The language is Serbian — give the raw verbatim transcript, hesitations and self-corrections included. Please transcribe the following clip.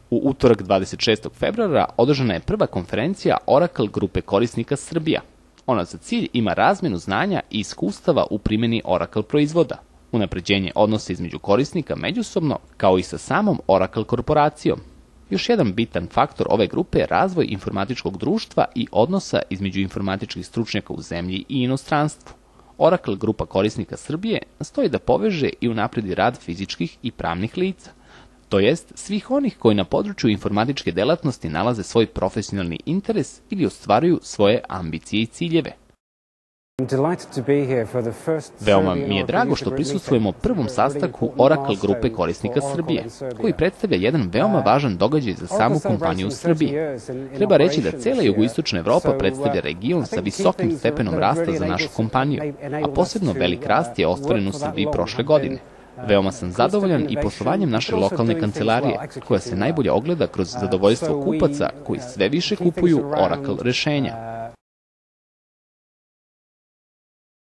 U utorak dvadeset šestog februara održana je prva konferencija Oracle grupe korisnika Srbija. Ona za cilj ima razmenu znanja i iskustava u primjeni Oracle proizvoda, unapređenje odnosa između korisnika međusobno, kao i sa samom Oracle korporacijom. Još jedan bitan faktor ove grupe je razvoj informatičkog društva i odnosa između informatičkih stručnjaka u zemlji i inostranstvu. Oracle grupa korisnika Srbije nastoji da poveže i unapredi rad fizičkih i pravnih lica, to jest svih onih koji na području informatičke delatnosti nalaze svoj profesionalni interes ili ostvaruju svoje ambicije i ciljeve. Veoma mi je drago što prisustvujemo prvom sastanku Oracle grupe korisnika Srbije, koji predstavlja jedan veoma važan događaj za samu kompaniju u Srbiji. Treba reći da cela jugoistočna Evropa predstavlja region sa visokim stepenom rasta za našu kompaniju, a posebno velik rast je ostvaren u Srbiji prošle godine. Veoma sam zadovoljan i poslovanjem naše lokalne kancelarije, koja se najbolje ogleda kroz zadovoljstvo kupaca koji sve više kupuju Oracle rešenja.